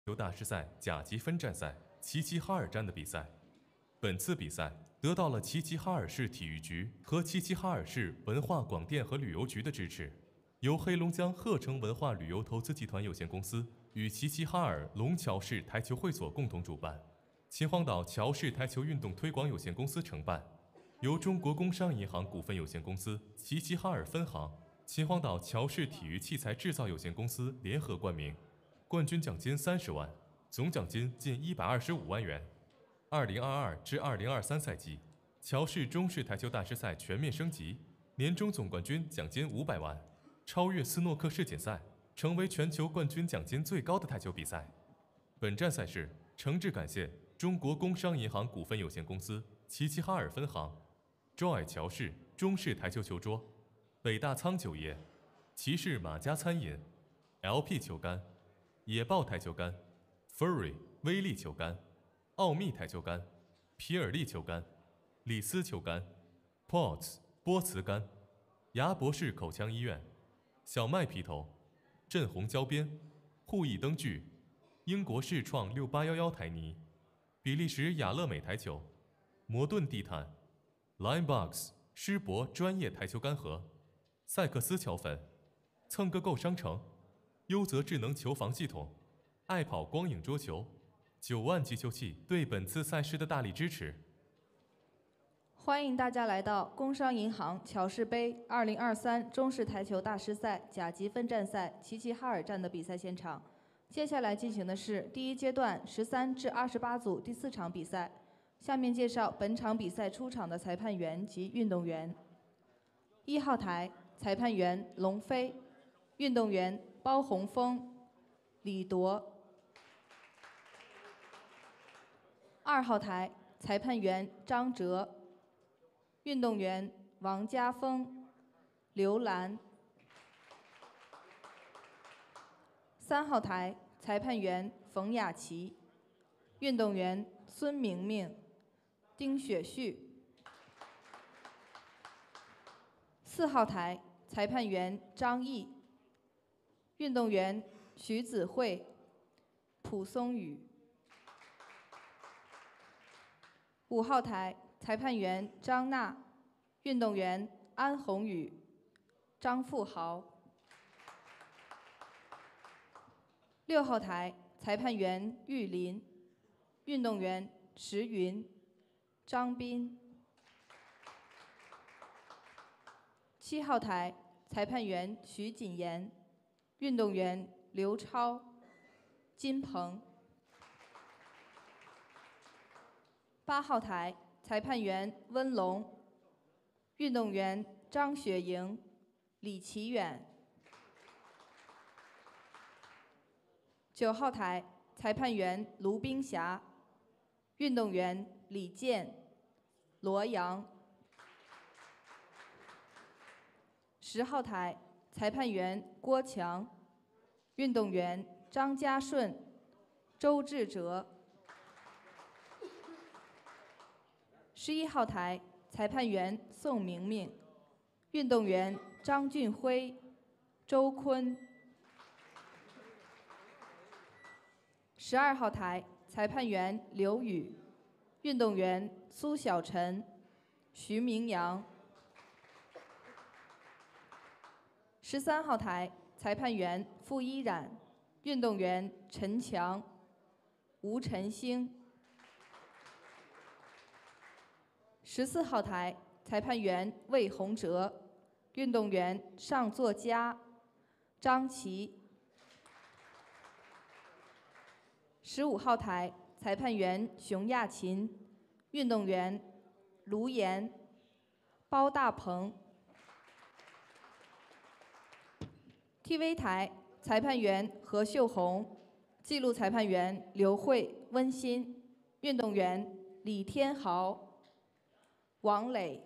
球大师赛甲级分站赛齐齐哈尔站的比赛。本次比赛得到了齐齐哈尔市体育局和齐齐哈尔市文化广电和旅游局的支持，由黑龙江鹤城文化旅游投资集团有限公司与齐齐哈尔龙桥市台球会所共同主办，秦皇岛桥市台球运动推广有限公司承办，由中国工商银行股份有限公司齐齐哈尔分行、秦皇岛桥市体育器材制造有限公司联合冠名，冠军奖金30万，总奖金近125万元。2022至2023赛季，桥市中式台球大师赛全面升级，年终总冠军奖金500万，超越斯诺克世锦赛，成为全球冠军奖金最高的台球比赛。本站赛事诚挚感谢中国工商银行股份有限公司齐齐哈尔分行、Joy 桥市中式台球球桌、北大仓酒业、齐氏马家餐饮、LP 球杆、野豹台球杆、Furry 威力球杆、奥秘台球杆、皮尔利球杆、李斯球杆、Potts 波茨杆、牙博士口腔医院、小麦皮头、振红胶边、护翼灯具、英国世创6811台泥、比利时雅乐美台球、摩顿地毯、Linebox 施博专业台球杆盒、赛克斯桥粉、蹭个够商城、优泽智能球房系统、爱跑光影桌球、9万击球器对本次赛事的大力支持。 欢迎大家来到工商银行乔氏杯2023中式台球大师赛甲级分站赛齐齐哈尔站的比赛现场。接下来进行的是第一阶段13至28组第4场比赛。下面介绍本场比赛出场的裁判员及运动员。1号台裁判员龙飞，运动员包宏峰、李铎。2号台裁判员张哲，运动员王家峰、刘兰。3号台裁判员冯雅琪，运动员孙明明、丁雪旭。4号台裁判员张毅，运动员徐子慧、蒲松宇。5号台裁判员张娜，运动员安宏宇、张富豪。6号台裁判员玉林，运动员石云、张斌。7号台裁判员徐锦言，运动员刘超、金鹏。8号台裁判员温龙，运动员张雪莹、李奇远。9号台裁判员卢冰霞，运动员李健、罗阳。10号台裁判员郭强，运动员张家顺、周志哲。11号台裁判员宋明明，运动员张俊辉、周坤。12号台裁判员刘宇，运动员苏小晨、徐明阳。13号台裁判员傅依然，运动员陈强、吴晨星。14号台裁判员魏洪哲，运动员尚作佳、张琪。15号台裁判员熊亚琴，运动员卢岩、包大鹏。TV 台裁判员何秀红，记录裁判员刘慧、温馨，运动员李天豪、王磊。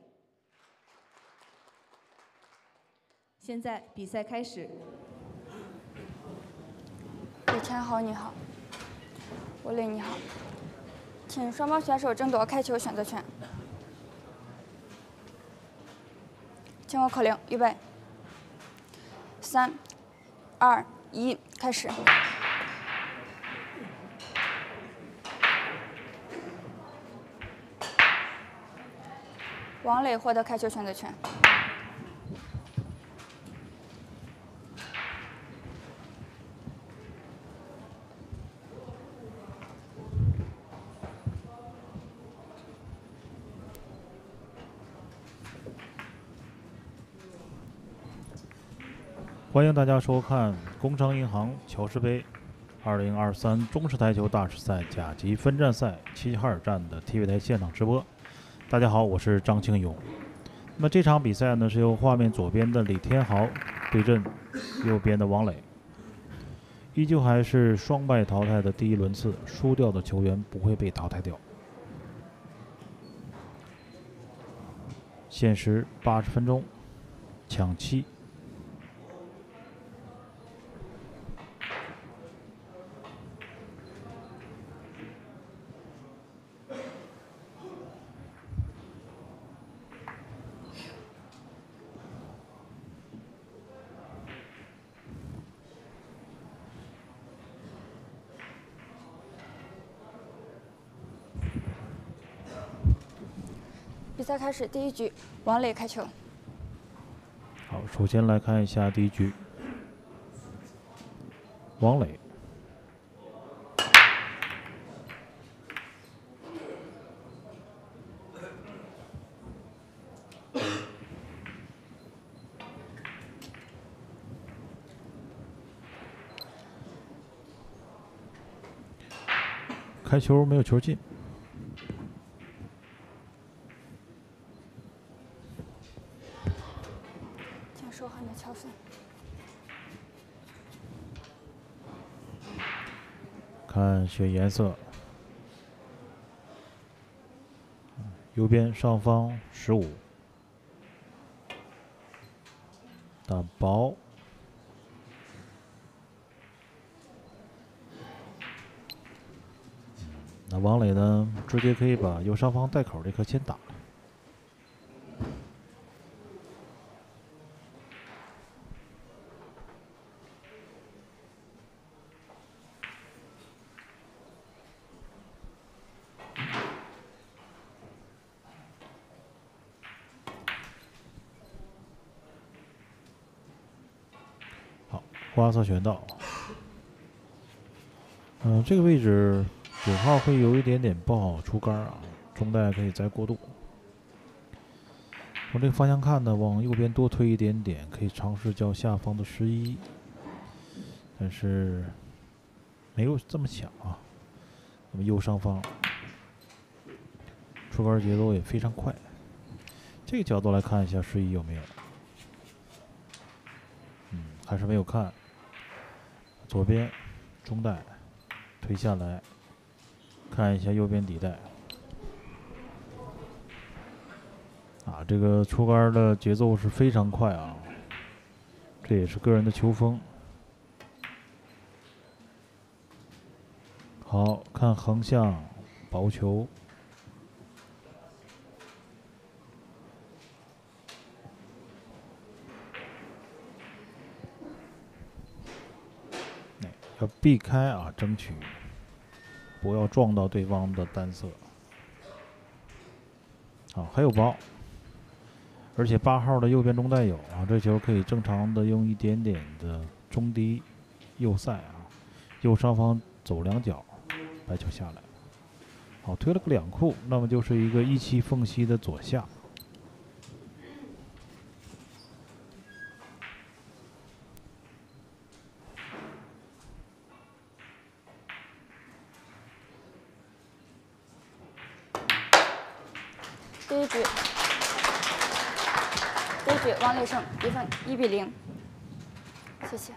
现在比赛开始。 李天豪你好，吴磊你好，请双方选手争夺开球选择权。请我口令，预备，3、2、1，开始。 王磊获得开球选择权。 欢迎大家收看工商银行乔氏杯2023中式台球大师赛甲级分站赛齐齐哈尔站的 TV 台现场直播。大家好，我是张庆勇。那么这场比赛呢，是由画面左边的李天豪对阵右边的王磊，依旧还是双败淘汰的第一轮次，输掉的球员不会被淘汰掉。限时80分钟，抢七。 比赛开始，第一局，王磊开球。 好，首先来看一下第一局，王磊。开球没有球进。 请收好你的球分。 看选颜色，右边上方15，打薄。那王磊呢，直接可以把右上方带口这颗先打了。好，花色选到。这个位置9号会有一点点不好出杆啊，中带可以再过渡。从这个方向看呢，往右边多推一点点，可以尝试较下方的11，但是没有这么想啊。那么右上方出杆节奏也非常快，这个角度来看一下11有没有？还是没有看。左边中带推下来。看一下右边底带，啊，这个出杆的节奏是非常快啊，这也是个人的球风。好看横向薄球，要避开啊，争取不要撞到对方的单色。好，还有包，而且8号的右边中带有啊，这球可以正常的用一点点的中低右塞啊，右上方走2脚，白球下来。好，推了个2库，那么就是一个17缝隙的左下。 第一局，王磊胜，比分1-0。谢谢。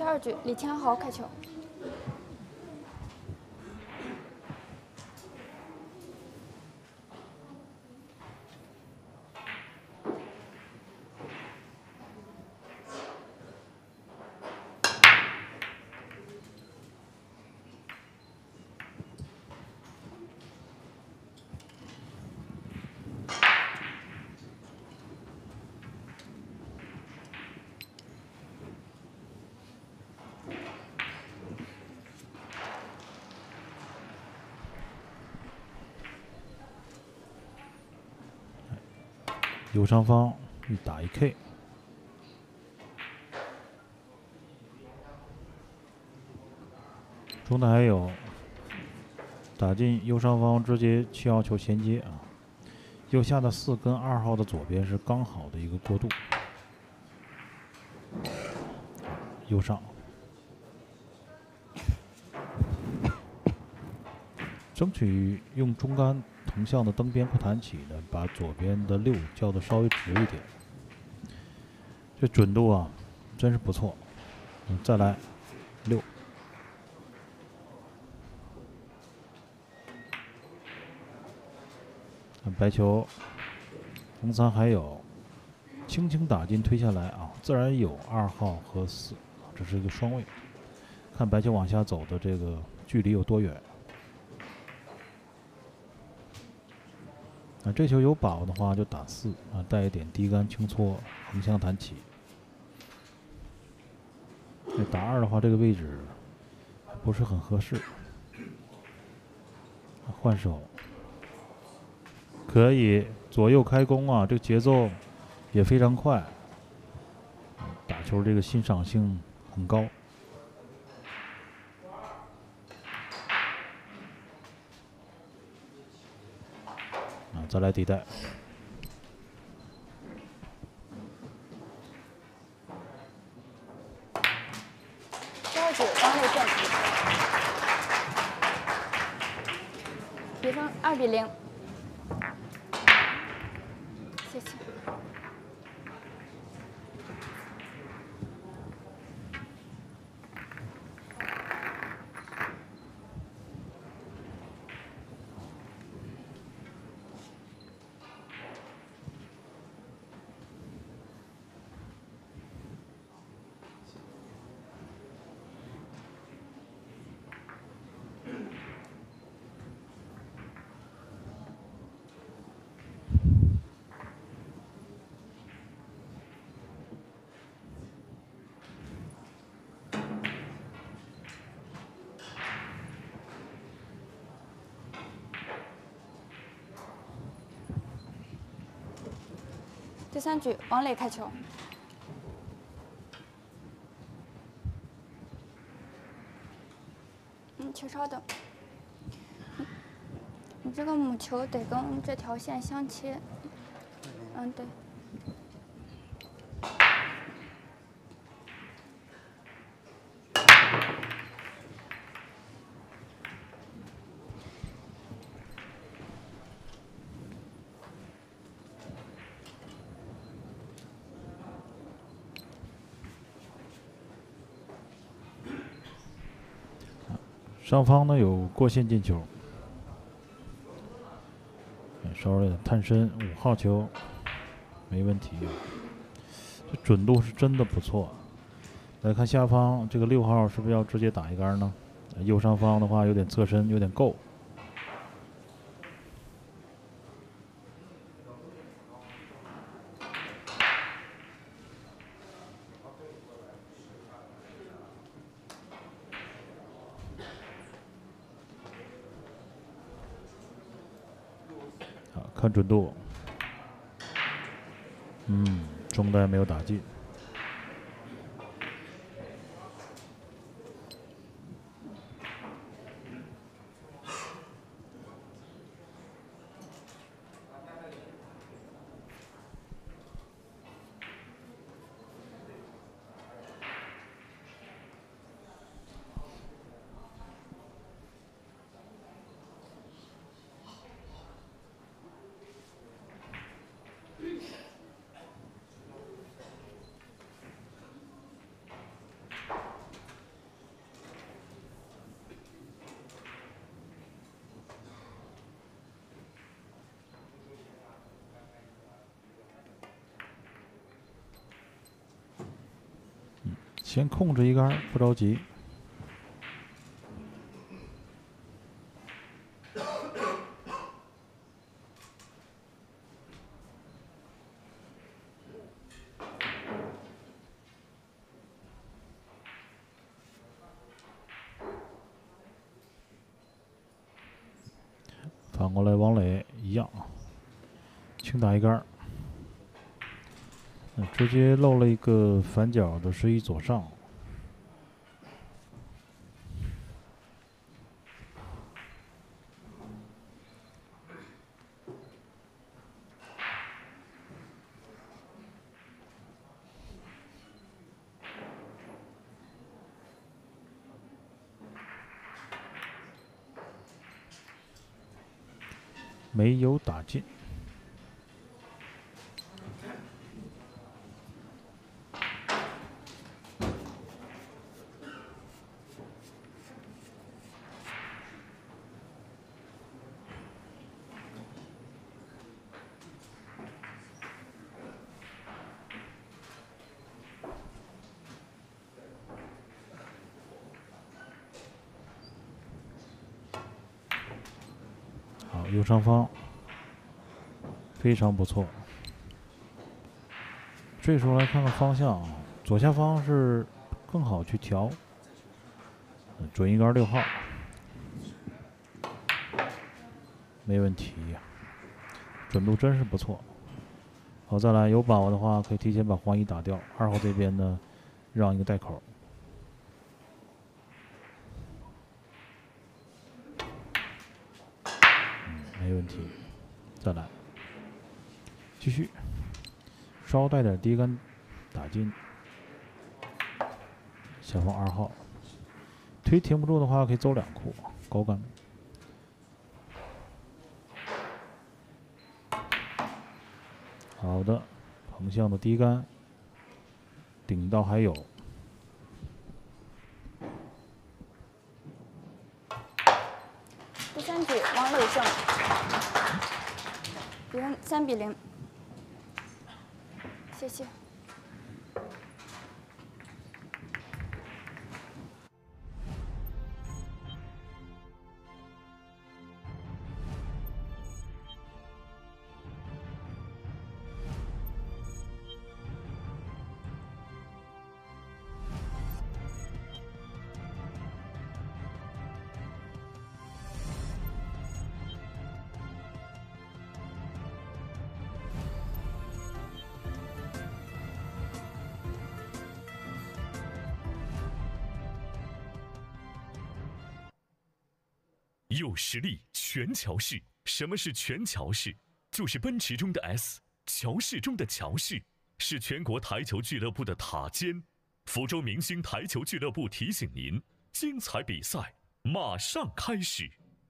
第2局李天豪开球。 右上方一打一 K， 中台还有打进右上方，直接7号球衔接啊。右下的4跟2号的左边是刚好的一个过渡。右上，争取用中杆横向的蹬边不弹起的，把左边的6叫的稍微直一点。这准度啊，真是不错。再来6。白球，红3还有，轻轻打进推下来啊，自然有2号和4，这是一个双位。看白球往下走的这个距离有多远。这球有把握的话就打4啊，带一点低杆轻搓，横向弹起。打2的话，这个位置不是很合适。换手。可以左右开弓啊，这个节奏也非常快，打球这个欣赏性很高。再来底带。 第2局王磊建平，比分2比0。谢谢。第3局王磊开球。请稍等。你这个母球得跟这条线相切。对。 上方呢有过线进球，稍微有点探身，5号球没问题，这准度是真的不错。来看下方这个6号是不是要直接打一杆呢？右上方的话有点侧身，有点够。看准度，中带没有打进。 先控制一杆，不着急。反过来，王磊一样，轻打一杆，直接漏了一个反角的11左上。没有打进。好，右上方非常不错。这时候来看看方向，左下方是更好去调。准一杆6号，没问题，准度真是不错。好，再来有把握的话，可以提前把黄衣打掉。2号这边呢，让一个带口。没问题，再来，继续，稍带点低杆打进，下方2号，推停不住的话，可以走2库高杆。好的，横向的低杆，顶到还有。 第3局王磊胜，3比0。谢谢。 有实力全乔氏。什么是全乔氏？就是奔驰中的 S， 乔氏中的乔氏，是全国台球俱乐部的塔尖。福州明星台球俱乐部提醒您：精彩比赛马上开始。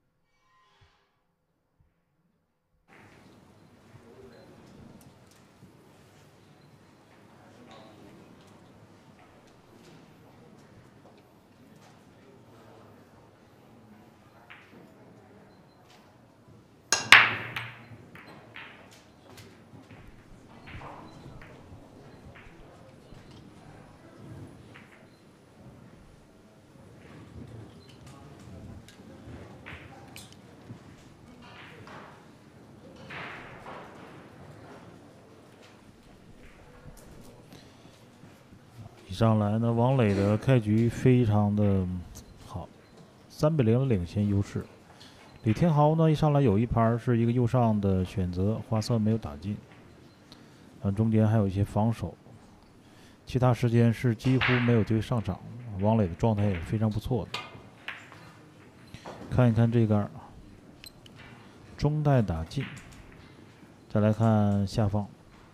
一上来呢，王磊的开局非常的好，3比0的领先优势。李天豪呢，一上来有一盘是一个右上的选择，花色没有打进，中间还有一些防守，其他时间是几乎没有机会上场。王磊的状态也是非常不错的。看一看这杆，中带打进，再来看下方。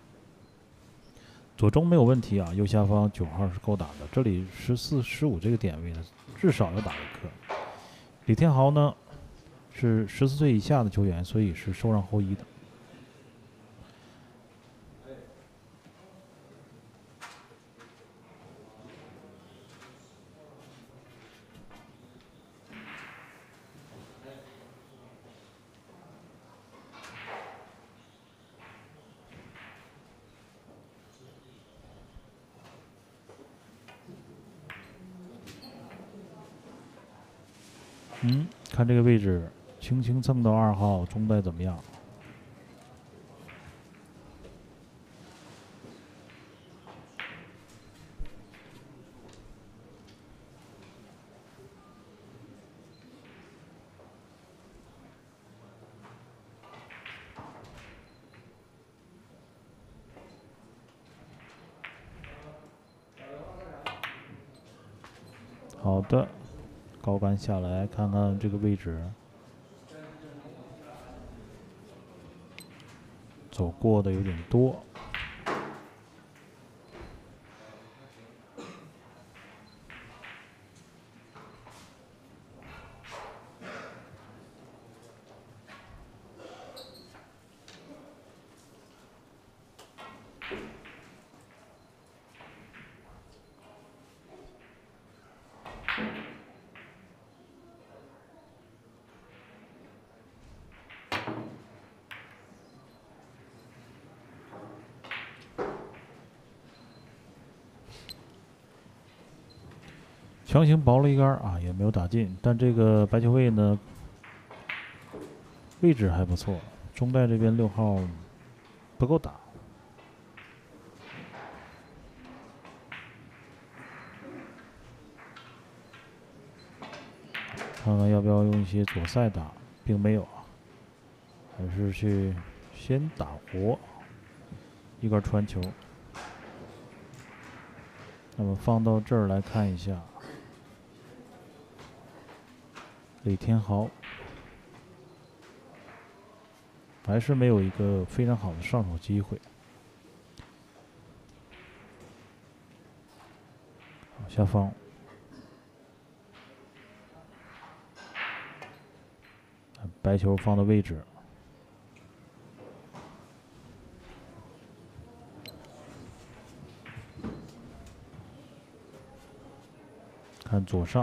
左中没有问题啊，右下方9号是够打的。这里14、15这个点位呢，至少要打一颗。李天豪呢是14岁以下的球员，所以是受让后1的。 看这个位置，轻轻蹭到2号，中带怎么样？好的，高杆下来，看看这个位置，走过的有点多。强行薄了一杆啊，也没有打进，但这个白球位呢，位置还不错。中带这边6号不够打，看看要不要用一些左塞打，并没有啊，还是去先打活一杆传球。那么放到这儿来看一下。李天豪还是没有一个非常好的上手机会。下方白球放的位置，看左上。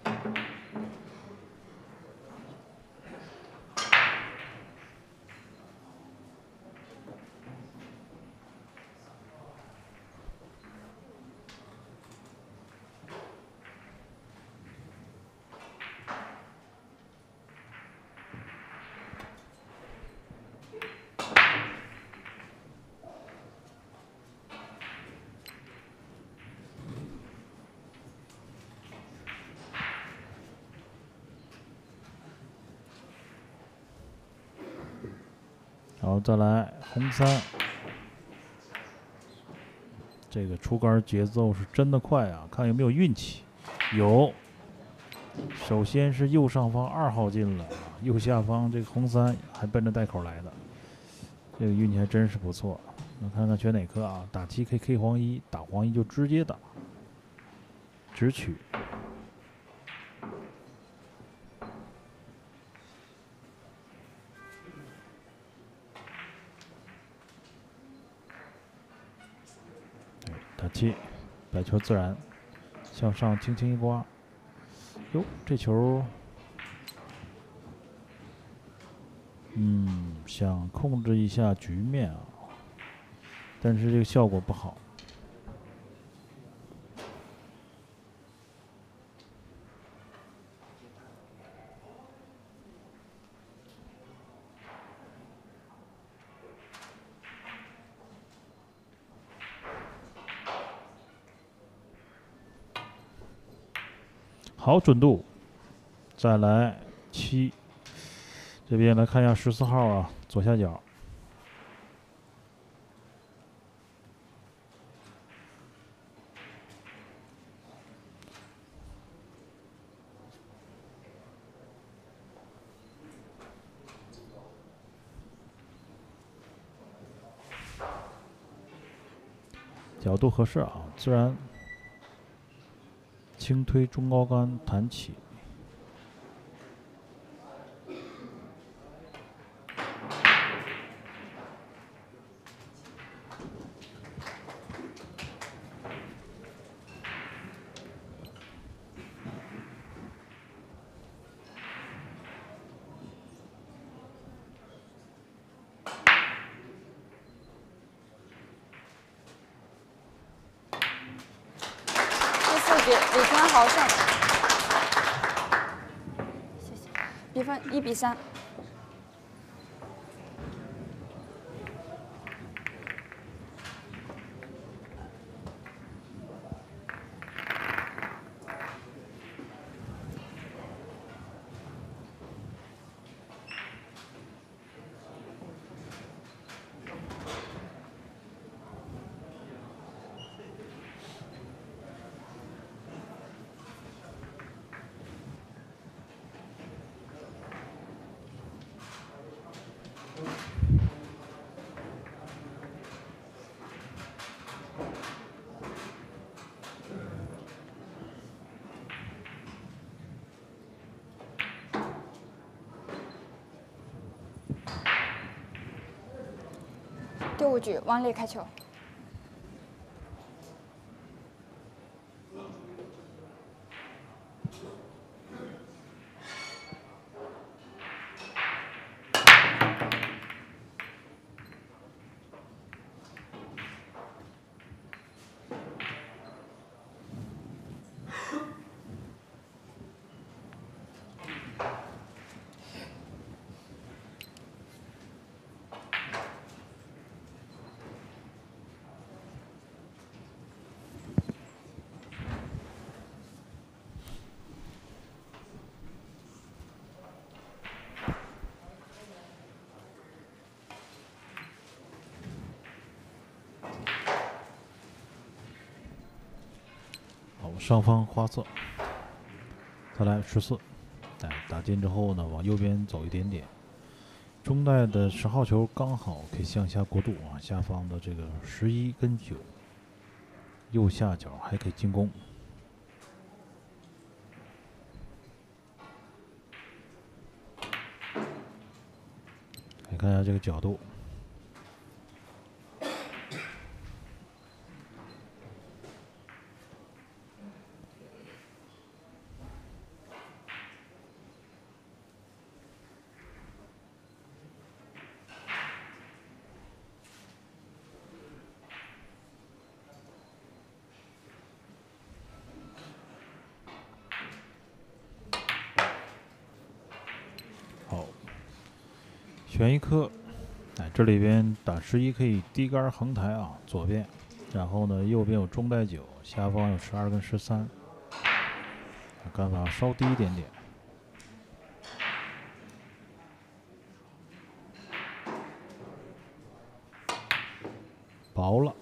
然后再来红3，这个出杆节奏是真的快啊！看有没有运气，有。首先是右上方2号进了，右下方这个红3还奔着带口来的，这个运气还真是不错。那看看选哪颗啊？打7 K 黄1，打黄1就直接打，直取。打7，白球自然向上轻轻一刮，哟，这球，想控制一下局面啊，但是这个效果不好。好准度，再来7，这边来看一下14号啊，左下角。角度合适啊，自然轻推中高杆弹起。 李天豪胜。谢谢。 比分1比3。第5局，王磊开球。 上方花色，再来14，打进之后呢，往右边走一点点。中袋的10号球刚好可以向下过渡啊，下方的这个11跟9，右下角还可以进攻。来看一下这个角度。好，选一颗，这里边打11可以低杆横抬啊，左边，然后呢右边有中袋9，下方有12跟13，杆法稍低一点点。薄了，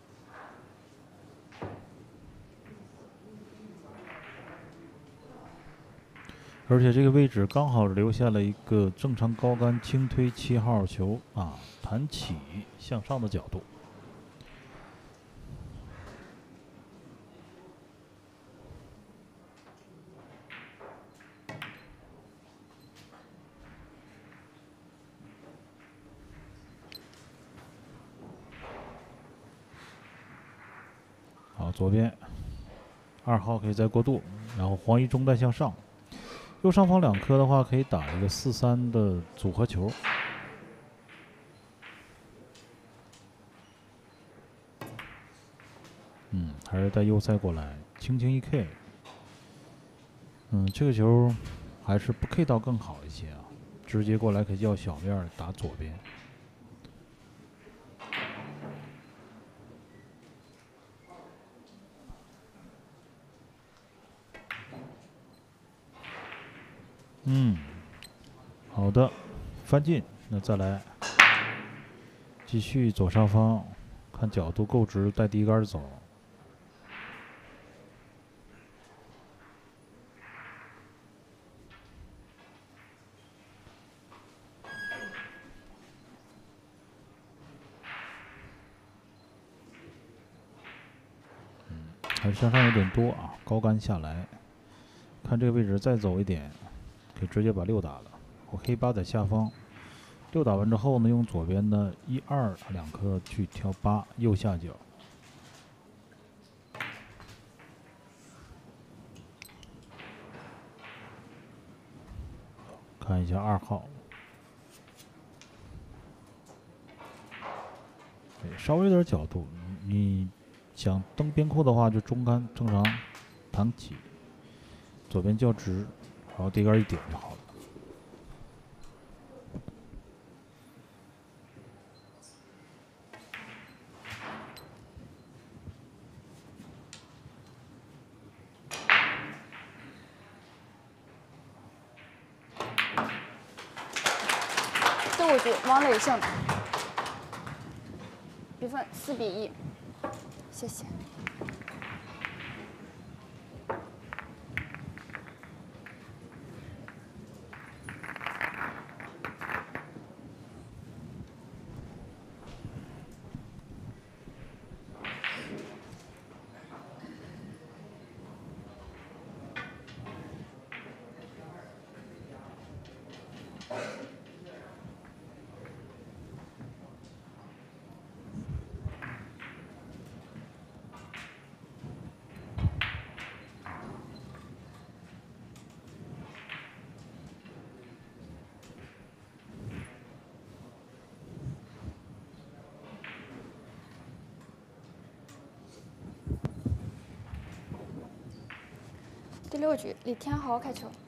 而且这个位置刚好留下了一个正常高杆轻推7号球啊，弹起向上的角度。好，左边2号可以再过渡，然后黄衣中袋向上，右上方2颗的话可以打一个4-3的组合球。还是带右塞过来，轻轻一 K。这个球还是不 K 到更好一些啊，直接过来可以要小面打左边。好的，翻进，那再来，继续左上方，看角度够直，带低杆走。还是向上有点多啊，高杆下来，看这个位置再走一点，可以直接把6打了。我黑8在下方，6打完之后呢，用左边的1、2两颗去挑8右下角。看一下2号，稍微有点角度，你想蹬边扣的话，就中杆正常弹起，左边较直，然后低杆一点就好了。 5局王磊胜，比分4-1，谢谢。第6局，李天豪开球。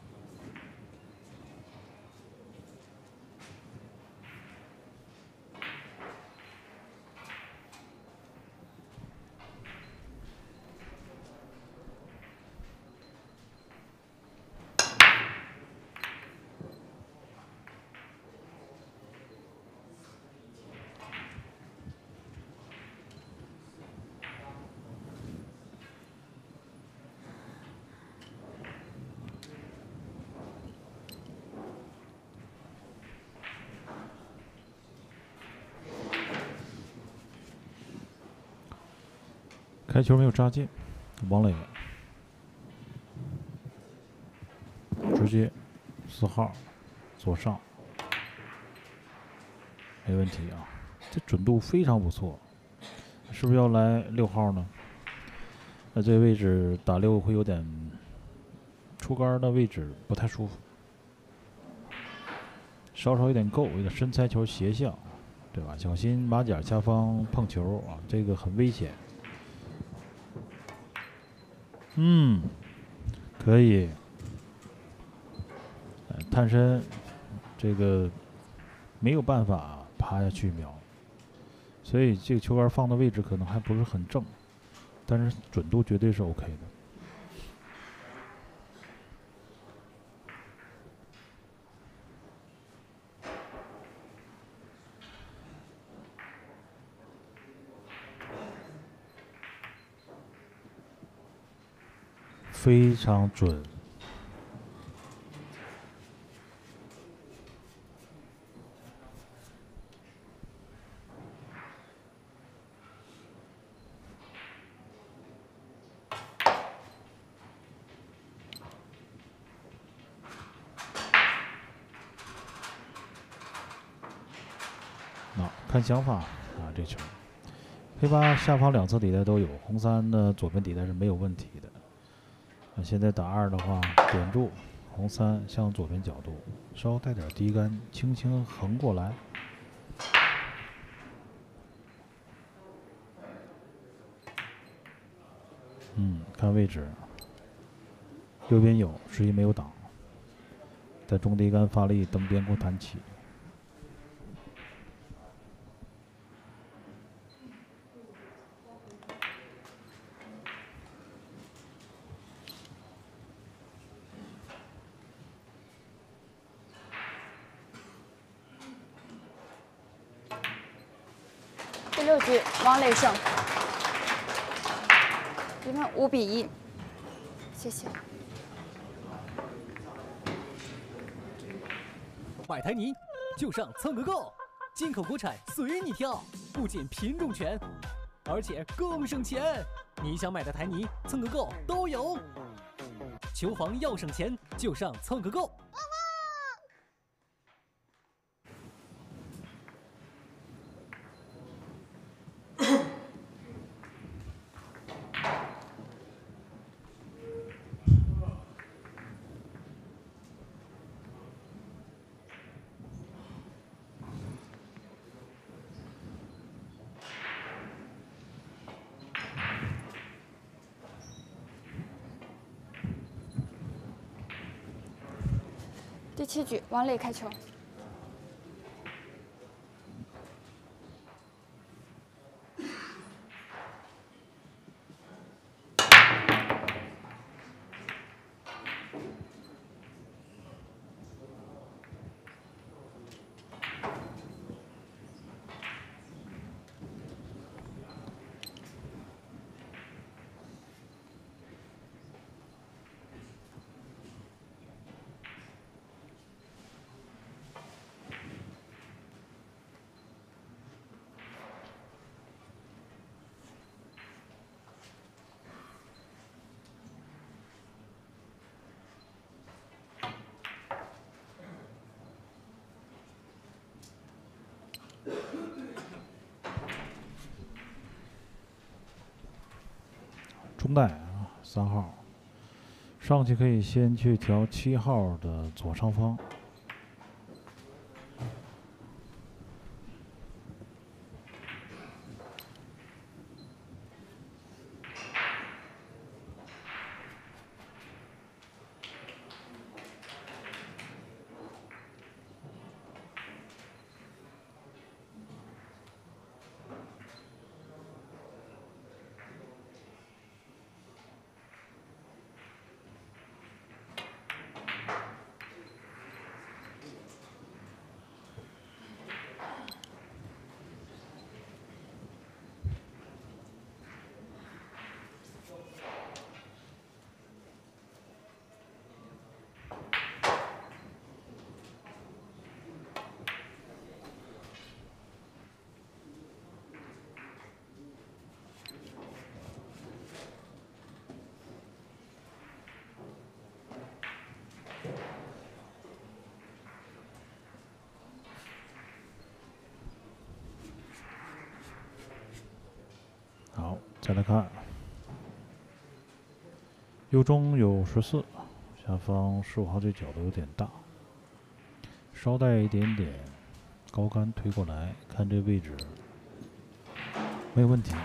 开球没有扎进，王磊直接4号左上，没问题啊，这准度非常不错，是不是要来6号呢？那这个位置打6会有点出杆的位置不太舒服，稍稍有点够，有点身材球斜向，对吧？小心马甲下方碰球啊，这个很危险。可以，探身，这个没有办法趴下去瞄，所以这个球杆放的位置可能还不是很正，但是准度绝对是 OK 的。非常准。看想法啊，这球，黑八下方2侧底带都有，红3的左边底带是没有问题的。现在打2的话，点住红3向左边角度，稍带点低杆，轻轻横过来。看位置，右边有11没有挡，在中低杆发力，蹬边弓弹起。 第6局，王磊胜，比分5-1，谢谢。 买台泥就上蹭个够，进口国产随你挑，不仅品种全，而且更省钱。你想买的台泥蹭个够都有，球房要省钱就上蹭个够。 第7局，王磊开球。 中带啊，3号。上去可以先去调7号的左上方。好，再来看右中有14，下方15号这角度有点大，稍带一点点高杆推过来，看这位置没有问题。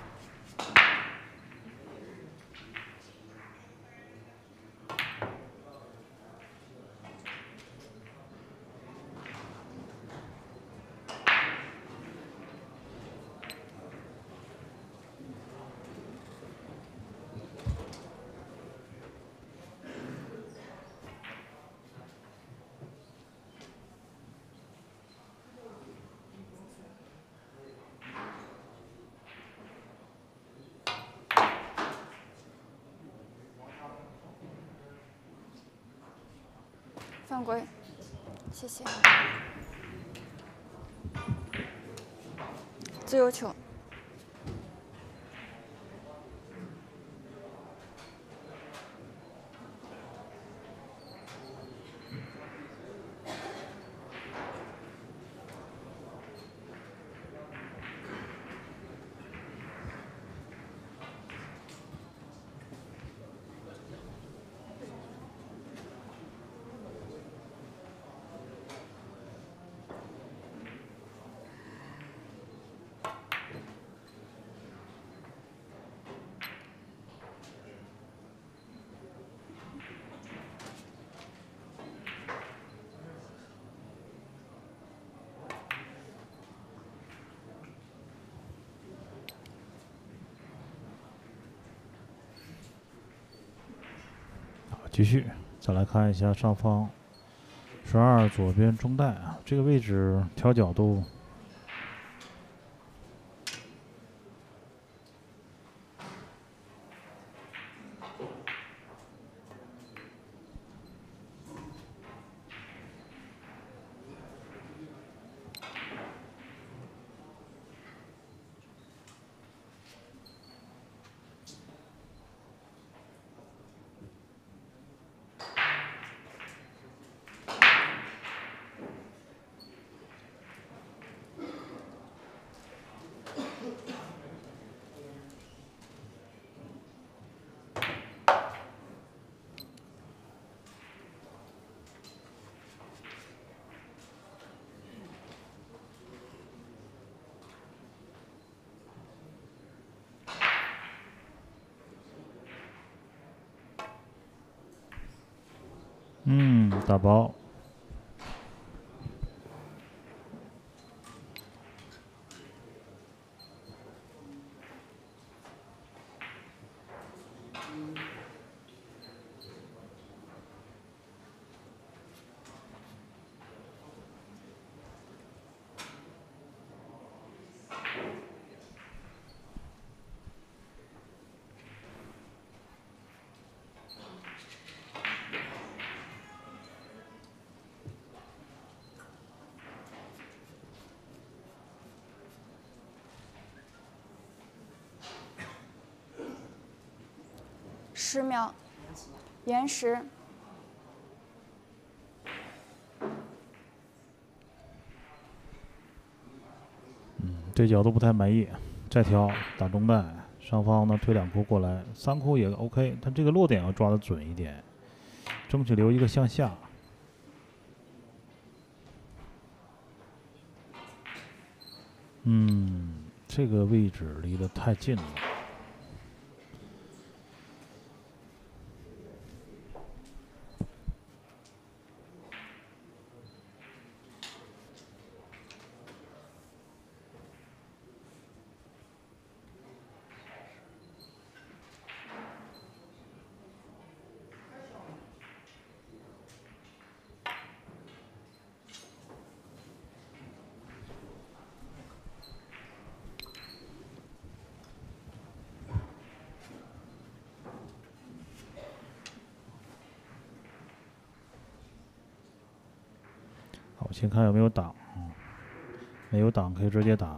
犯规，谢谢。自由球。继续，再来看一下上方12左边中带啊，这个位置调角度打包。 10秒，延时。 这角度不太满意，再调打中带， 上方呢推2哭过来，3哭也 OK， 但这个落点要抓得准一点，争取留一个向下。这个位置离得太近了。好，先看有没有挡，没有挡可以直接打。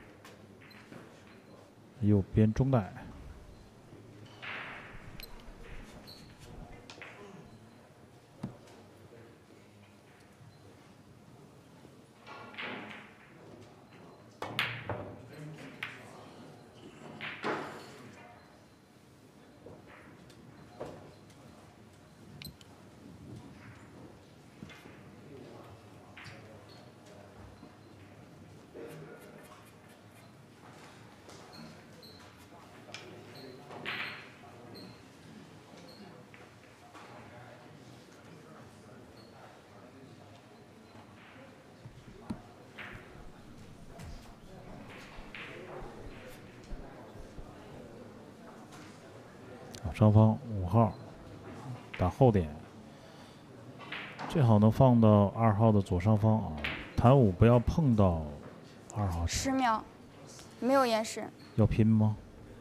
右边中带。上方5号打后点，最好能放到2号的左上方啊。弹5不要碰到2号。 10秒，没有延时。 要拼吗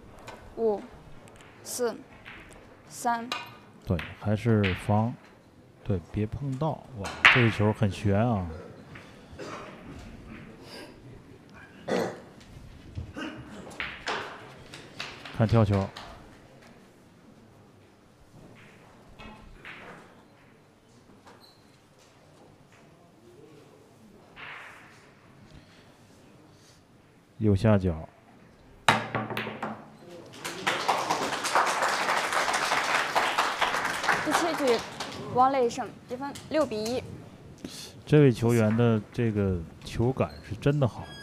？5、4、3。 对，还是防。对，别碰到。哇，这个球很悬啊。看跳球。右下角， 第7局，王磊胜，比分6比1。 这位球员的这个球感是真的好。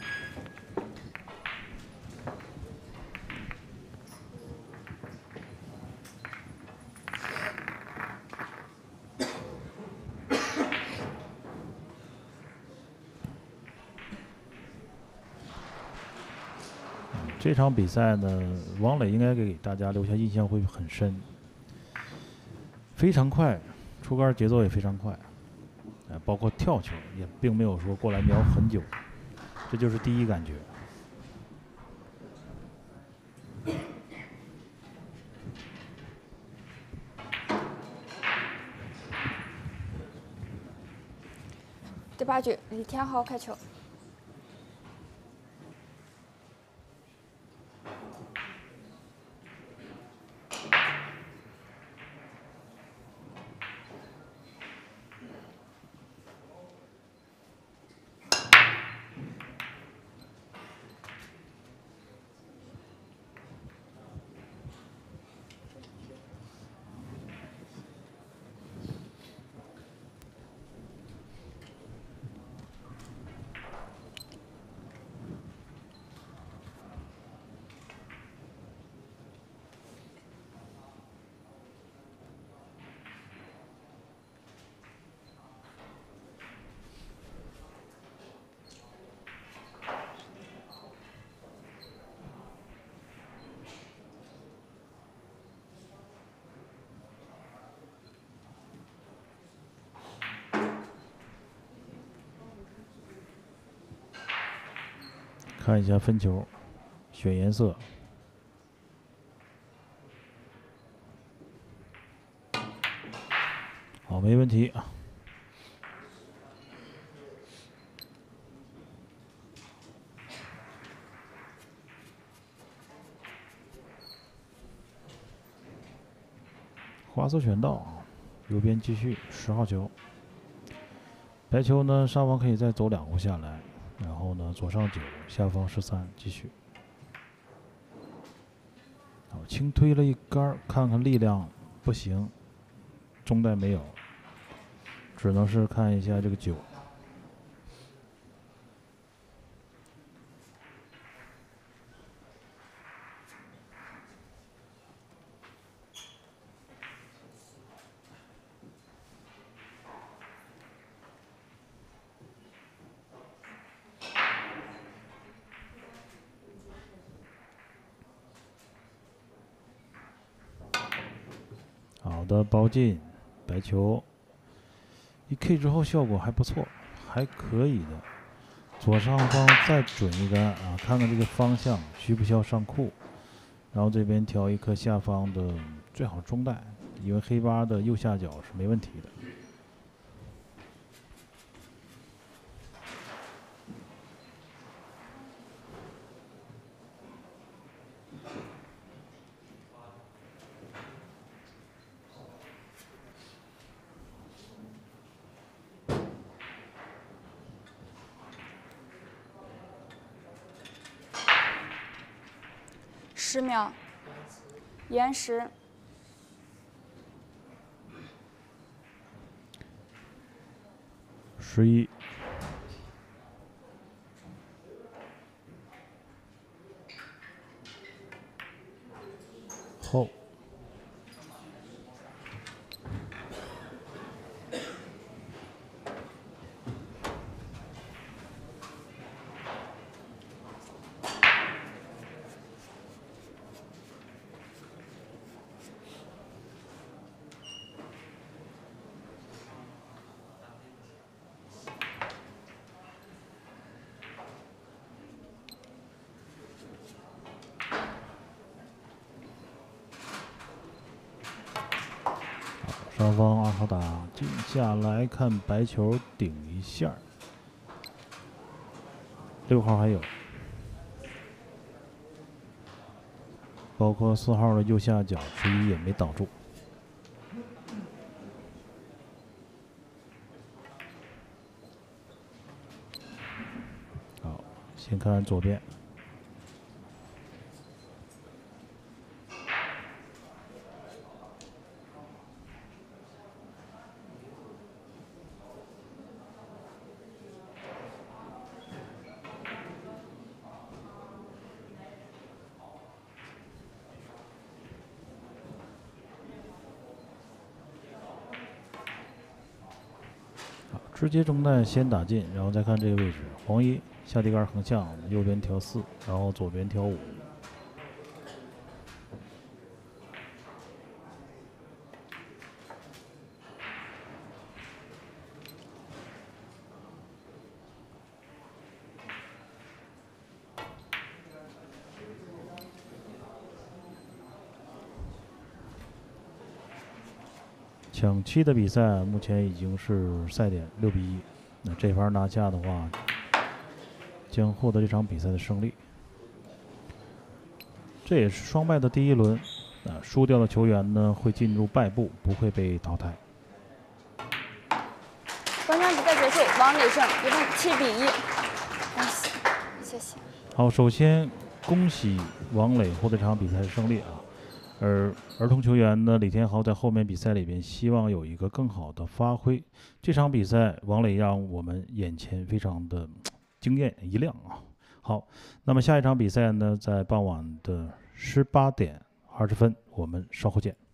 这场比赛呢，王磊应该给大家留下印象会很深，非常快，出杆节奏也非常快，包括跳球也并没有说过来瞄很久，这就是第一感觉。 第8局，李天豪开球。 看一下分球，选颜色。好，没问题。花色选到，右边继续10号球。白球呢，上方可以再走2步下来。然后呢，左上9，下方13，继续。 轻推了一杆儿，看看力量不行，中带没有，只能是看一下这个9。好的，包进白球，1K 之后效果还不错，还可以的。左上方再准一杆啊，看看这个方向需不需要上库，然后这边调一颗下方的，最好中带，因为黑八的右下角是没问题的。 10秒，延时。 11。后。双方2号打进下来看白球顶一下，6号还有，包括4号的右下角11也没挡住。好，先看左边。直接中带先打进，然后再看这个位置，黄1下地杆横向，右边调4，然后左边调5。抢七的比赛目前已经是赛点6比1，那这盘拿下的话，将获得这场比赛的胜利。这也是双败的第1轮，输掉的球员呢会进入败部，不会被淘汰。 本场比赛结束，王磊胜，1分7比1。恭喜，谢谢。 好，首先恭喜王磊获得这场比赛的胜利啊。而儿童球员呢，李天豪在后面比赛里边希望有一个更好的发挥。这场比赛，王磊让我们眼前非常的惊艳一亮啊。好，那么下一场比赛呢，在傍晚的18点20分，我们稍后见。